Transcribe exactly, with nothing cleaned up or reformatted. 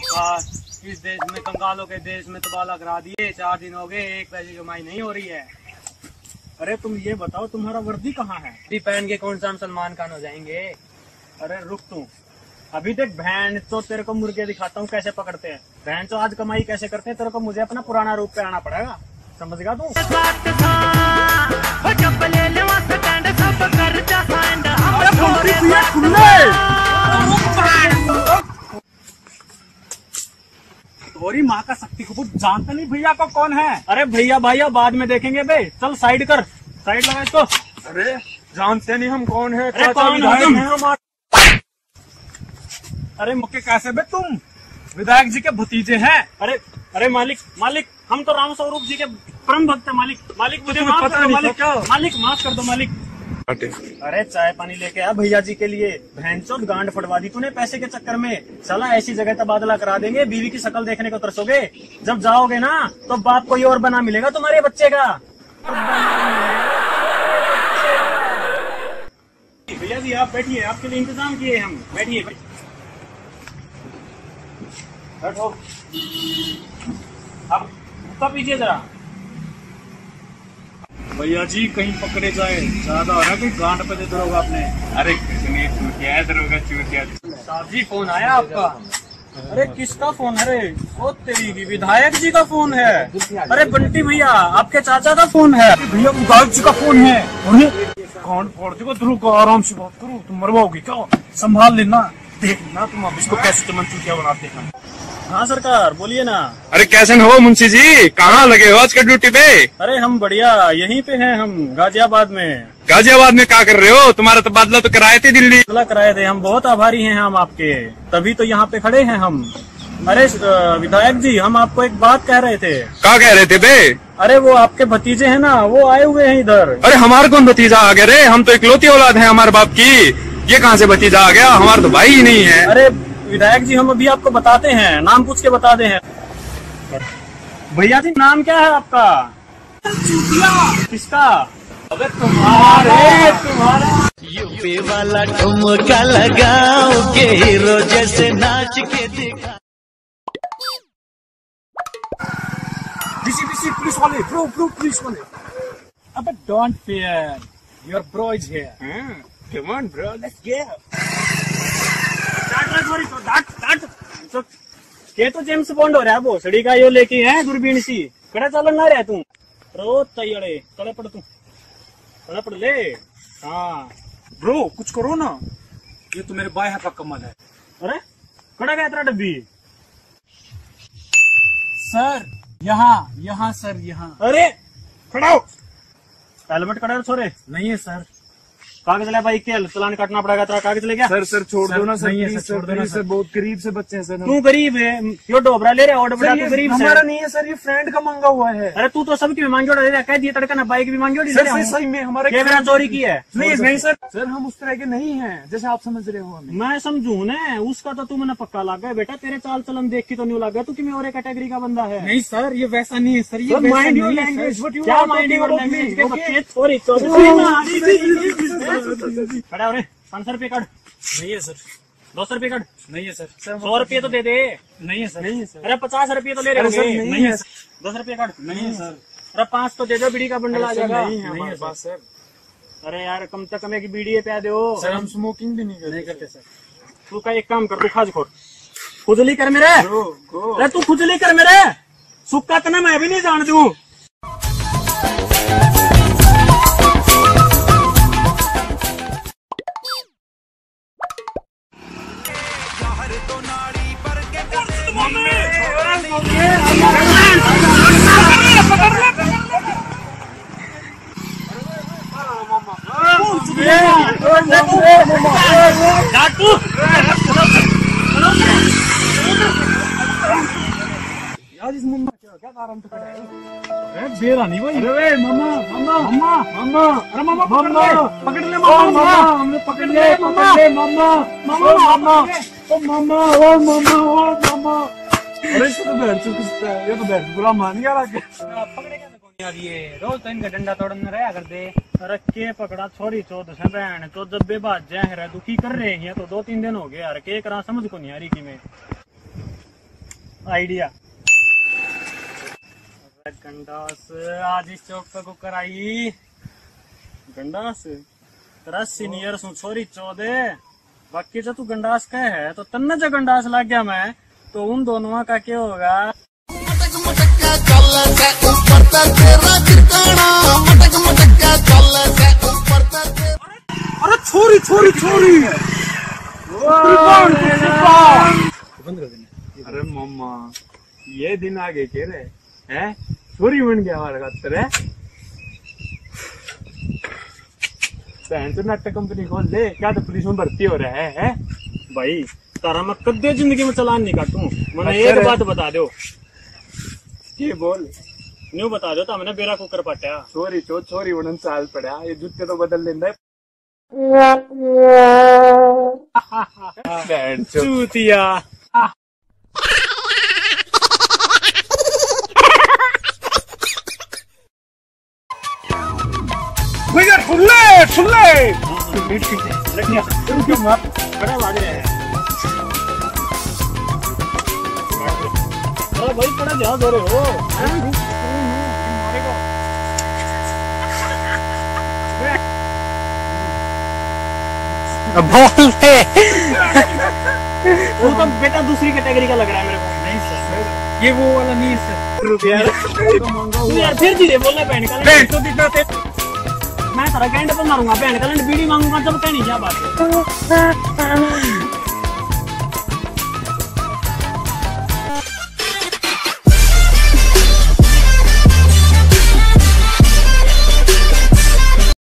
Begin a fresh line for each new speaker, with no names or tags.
हाँ, इस देश में कंगालों के देश में तबाला करा दिए। चार दिन हो गए, एक पैसे की कमाई नहीं हो रही है।
अरे तुम ये बताओ तुम्हारा वर्दी कहाँ है?
अभी पहन के कौन सा हम सलमान खान हो जाएंगे?
अरे रुक तू, अभी देख बहन तो तेरे को मुर्गे दिखाता हूँ कैसे पकड़ते हैं। बहन तो आज कमाई कैसे करते हैं, तेरे को मुझे अपना पुराना रूप पे आना पड़ेगा, समझ गया तू? तोरी माँ का शक्ति कपूर जानता नहीं भैया को कौन है? अरे भैया भैया बाद में देखेंगे बे, चल साइड कर, साइड लगा इसको।
अरे जानते नहीं हम कौन है?
अरे कौन है तुम? अरे मुक्के कैसे बे तुम? विधायक जी के भतीजे हैं। अरे अरे मालिक मालिक, हम तो राम स्वरूप जी के परम भक्त हैं। मालिक मालिक मुझे माफ कर दो मालिक, मालिक माफ कर दो मालिक। अरे चाय पानी लेके आ भैया जी के लिए। भैंसचोद गांड फटवा दी तूने पैसे के चक्कर में। चला ऐसी जगह तबादला करा देंगे, बीवी की शक्ल देखने को तरसोगे। जब जाओगे ना तो बाप कोई और बना मिलेगा तुम्हारे बच्चे का। भैया जी आप बैठिए, आपके लिए इंतजाम किए हम, बैठिए बैठो। अब तब पीछे जरा। भैया जी कहीं पकड़े जाए, ज्यादा हो रहा है, कोई गांड पे दे दरोगा आपने।
अरे कितनी चूतिया दरोगा चूतिया।
साहब जी फोन आया आपका?
अरे किसका फोन है रे? ओ तेरी की विधायक जी का फोन है। अरे बंटी भैया आपके चाचा का फोन है। भैया विधायक जी का फोन है। गांड फोड़ देखो, ध्रुव आराम से बात करो, तुम मरवाओगी क्या? संभाल लेना, देख लेना तुम अब इसको कैसे चमन चूतिया बनाते हैं। हाँ सरकार बोलिए ना।
अरे कैसे हो मुंशी जी, कहाँ लगे हो आज के ड्यूटी पे?
अरे हम बढ़िया, यहीं पे हैं हम, गाजियाबाद में।
गाजियाबाद में क्या कर रहे हो? तुम्हारा तबादला तो कराए थे दिल्ली।
तबादला कराए थे, हम बहुत आभारी हैं हम आपके, तभी तो यहाँ पे खड़े हैं हम। अरे विधायक जी हम आपको एक बात कह रहे थे।
क्या कह रहे थे बे?
अरे वो आपके भतीजे हैं ना, वो आए हुए हैं इधर।
अरे हमारे कौन भतीजा आ गया रे? हम तो इकलौती औलाद है हमारे बाप की, ये कहाँ से भतीजा आ गया? हमारा तो भाई ही नहीं है।
अरे विधायक जी हम अभी आपको बताते हैं, नाम पूछ के बताते हैं। भैया जी नाम क्या है आपका? किसका? अबे तुम्हारे तुम्हारा
यूपी वाला ठुमका लगाओ के हीरो जैसे नाच के दिखा।
बिसी बिसी पुलिस वाले, ब्रो ब्रो पुलिस वाले। अबे don't fear, your bro is here.
Come on bro, let's go.
के तो जेम्स बॉन्ड हो रहा है वो, सड़ी का यो लेके है दूरबीन सी। कड़ा चलन ना रहा तू रो तैयारे, कड़े पड़ तू, कड़े पड़ ले। हाँ ब्रो कुछ करो ना, ये तो मेरे बाएं हाथ का कमल है। अरे कड़ा गया तेरा डब्बी? सर यहाँ यहाँ सर यहाँ। अरे खड़ा हो, हेलमेट कड़ा छोरे। नहीं है सर। कागज ले भाई, के चलान काटना पड़ेगा तेरा। कागज ले गया?
सर सर छोड़ दो ना सर,
नहीं है सर, छोड़ दो ना सर,
बहुत गरीब से बच्चे हैं सर।
तू गरीब है, यो डोबरा ले रहा है, ऑर्डर तू गरीब
हमारा नहीं है सर, ये फ्रेंड का मांगा हुआ है।
अरे तू तो सबकी भी मांगी ऑर्डर ले रहा, कह दिए तड़का ना, बाइक भी मांगी ऑर्डर
सर सही में हमारे
कैमरा चोरी की है। नहीं नहीं सर,
सर हम उस तरह के नहीं हैं जैसे आप समझ रहे हो हमें।
मैं समझू ना, उसका तो तू मैंने पक्का लग गया बेटा, तेरे चाल चलन देख के तो नहीं लग गया तू कि मैं और कैटेगरी का बंदा है।
नहीं सर ये वैसा नहीं है सर, ये
माइंड योर लैंग्वेज, क्या माइंड योर लैंग्वेज? सॉरी खड़ा हो रे, पाँच सौ रुपये काट। नहीं है सर। दो सौ रुपये काट। नहीं है सर। सौ रुपये तो दे दे। नहीं है सर। नहीं है सर। अरे पचास रुपये तो ले रहे हो? नहीं है सर। दो सौ रुपये काट। नहीं है सर। अरे पाँच तो दे दो, बीड़ी का बंडल आ जाएगा। नहीं है सर। अरे यार कम से कम एक बीड़ी पे दो
सर, हम स्मोकिंग भी नहीं
करते सर। तू का एक काम कर, तू खाज खोर, खुजली कर मेरे। अरे तू खुजली कर मेरे, सुक्का तना मैं भी नहीं जान दू। यार इस मुन्ना क्या क्या कारण था? अरे बेरा नहीं भाई। अरे मामा मामा मामा मामा, अरे मामा मामा पकड़ ले मामा, हमने पकड़ ले मामा, मामा मामा मामा, ओ मामा ओ मामा ओ मामा। अरे इसको तो बैठ चुका है, ये तो बैठ बुरा मान गया लाके। पकड़े क्या कौन यार, ये रोज तो इनका डंडा तोड़ने रहा कर दे। अरे के पकड़ा छोरी चौथ से बहन तो जब बेबात जाए दुखी कर रहे हैं, तो दो तीन दिन हो गए यार, के करा समझ को नहीं आ रही की मैं। आइडिया।
गंडास आज इस चौक पे कुकर आई।
गंडास तेरा सीनियर सु छोरी चौदह, बाकी जो तू गंडास का है तो तन्ने जो गंडास लग गया मैं, तो उन दोनों का क्या होगा? अरे छोरी छोरी छोरी
अरे मम्मा ये दिन आगे के रे है, छोरी बन गया हमारा खातर है। तो नाटक कंपनी खोल ले, क्या तो पुलिस में भर्ती हो रहा है, है?
भाई तारा मैं कद्दे जिंदगी में चलान नहीं काटूं। मैंने
अच्छा
एक बात बता दो,
ये बोल
न्यू बता दो तो हमने बेरा कुकर पटा।
छोरी चो छोरी उड़न साल पड़ा, ये जूते तो बदल लेंदा है।
चूतिया
भैया ठुल्ले ठुल्ले
बड़ा बाज रहे हैं। अरे भाई बड़ा ध्यान दे रहे हो।
बोल दे।
वो तो बेटा दूसरी कैटेगरी का लग रहा है मेरे को। नहीं सर,
ये वो वाला नहीं सर।
रुपया यार फिर धीरे बोलना। बहन का
बहन तो दिखा थे।
मैं सारा कैंड पे मारूंगा, बहन का बीड़ी मांगूंगा जब कहनी क्या बात है।